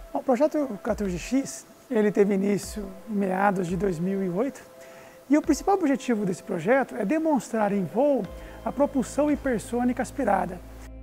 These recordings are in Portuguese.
O projeto 14X, ele teve início em meados de 2008 e o principal objetivo desse projeto é demonstrar em voo a propulsão hipersônica aspirada.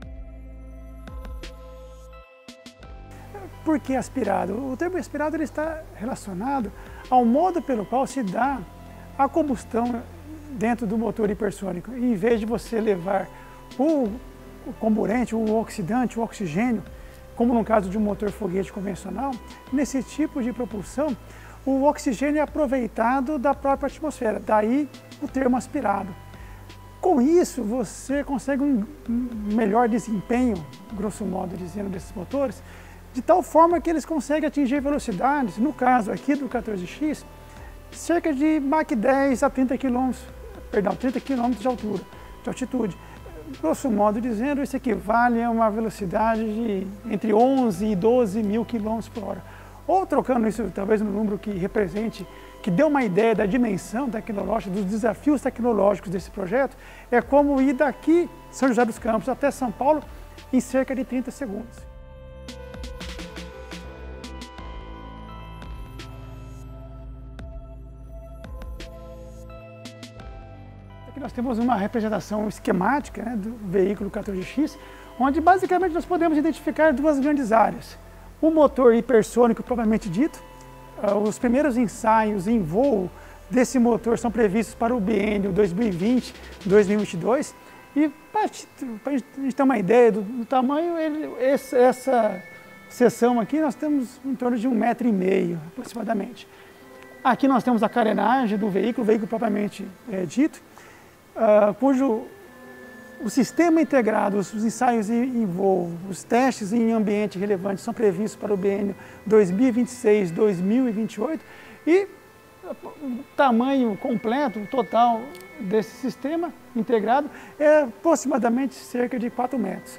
Por que aspirado? O termo aspirado ele está relacionado ao modo pelo qual se dá a combustão dentro do motor hipersônico. E, em vez de você levar o comburente, o oxidante, o oxigênio, como no caso de um motor foguete convencional, nesse tipo de propulsão, o oxigênio é aproveitado da própria atmosfera, daí o termo aspirado. Com isso, você consegue um melhor desempenho, grosso modo dizendo, desses motores, de tal forma que eles conseguem atingir velocidades, no caso aqui do 14X, cerca de Mach 10 a 30 km de altura, de altitude. Grosso modo dizendo, isso equivale a uma velocidade de entre 11 e 12 mil km por hora. Ou trocando isso talvez no número que represente, que dê uma ideia da dimensão tecnológica, dos desafios tecnológicos desse projeto, é como ir daqui, São José dos Campos, até São Paulo, em cerca de 30 segundos. Aqui nós temos uma representação esquemática, né, do veículo 14X, onde basicamente nós podemos identificar duas grandes áreas. O motor hipersônico propriamente dito, os primeiros ensaios em voo desse motor são previstos para o biênio 2020-2022 e para a gente ter uma ideia do tamanho, essa seção aqui nós temos em torno de 1,5 m aproximadamente. Aqui nós temos a carenagem do veículo propriamente dito, cujo o sistema integrado, os ensaios em voo, os testes em ambiente relevante são previstos para o biênio 2026-2028 e o tamanho completo, o total desse sistema integrado é aproximadamente cerca de 4 metros.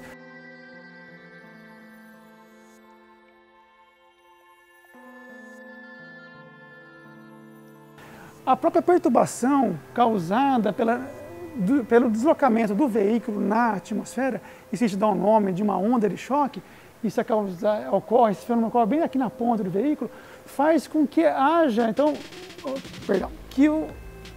A própria perturbação causada pelo deslocamento do veículo na atmosfera, isso a gente dá o nome de uma onda de choque, isso ocorre, esse fenômeno ocorre bem aqui na ponta do veículo, faz com que haja, então, que o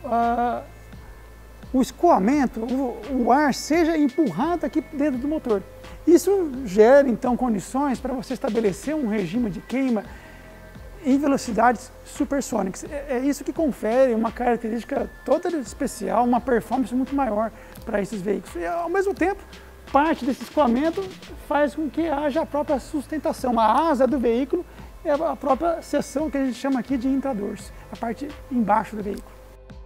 escoamento, o ar seja empurrado aqui dentro do motor. Isso gera, então, condições para você estabelecer um regime de queima em velocidades supersônicas. É isso que confere uma característica toda especial, uma performance muito maior para esses veículos. E, ao mesmo tempo, parte desse escoamento faz com que haja a própria sustentação. A asa do veículo é a própria seção que a gente chama aqui de intradorso, a parte embaixo do veículo.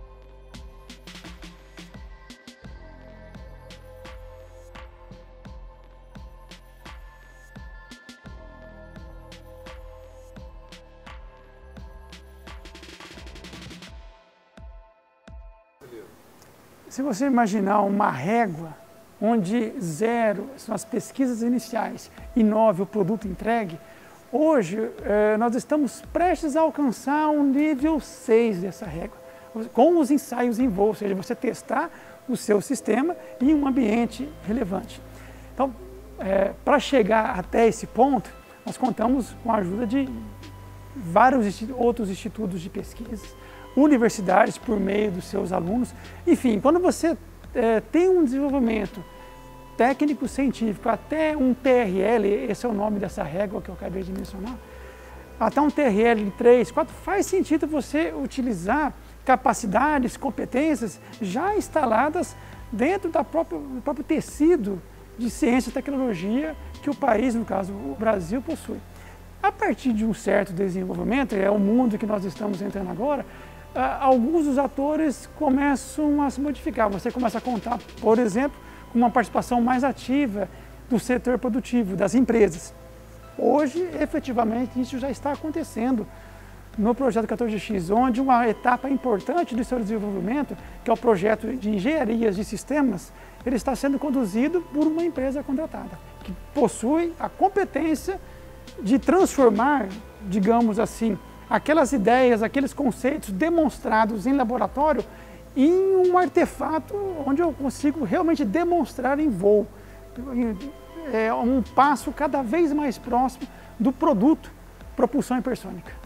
Se você imaginar uma régua onde 0 são as pesquisas iniciais e 9 o produto entregue, hoje nós estamos prestes a alcançar um nível 6 dessa régua, com os ensaios em voo, ou seja, você testar o seu sistema em um ambiente relevante. Então, para chegar até esse ponto, nós contamos com a ajuda de vários outros institutos de pesquisa, universidades por meio dos seus alunos. Enfim, quando você tem um desenvolvimento técnico-científico até um TRL, esse é o nome dessa régua que eu acabei de mencionar, até um TRL 3, 4, faz sentido você utilizar capacidades, competências já instaladas dentro do próprio tecido de ciência e tecnologia que o país, no caso o Brasil, possui. A partir de um certo desenvolvimento, é o mundo que nós estamos entrando agora, alguns dos atores começam a se modificar. Você começa a contar, por exemplo, com uma participação mais ativa do setor produtivo, das empresas. Hoje, efetivamente, isso já está acontecendo no projeto 14X, onde uma etapa importante do seu desenvolvimento, que é o projeto de engenharias de sistemas, ele está sendo conduzido por uma empresa contratada, que possui a competência de transformar, digamos assim, aquelas ideias, aqueles conceitos demonstrados em laboratório em um artefato onde eu consigo realmente demonstrar em voo. É um passo cada vez mais próximo do produto propulsão hipersônica.